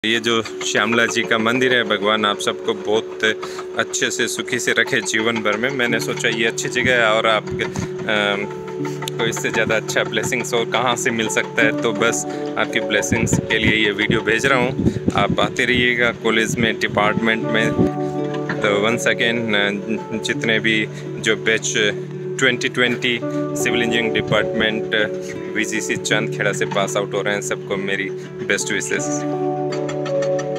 ये जो श्यामला जी का मंदिर है, भगवान आप सबको बहुत अच्छे से सुखी से रखे जीवन भर में। मैंने सोचा ये अच्छी जगह है और आपके को इससे ज़्यादा अच्छा ब्लेसिंग्स और कहाँ से मिल सकता है, तो बस आपकी ब्लेसिंग्स के लिए ये वीडियो भेज रहा हूँ। आप आते रहिएगा कॉलेज में, डिपार्टमेंट में। तो वंस अगेन जितने भी जो batch 2020 civil engineering department VGC Chandkheda से पास आउट हो रहे हैं, सबको मेरी बेस्ट विशेस।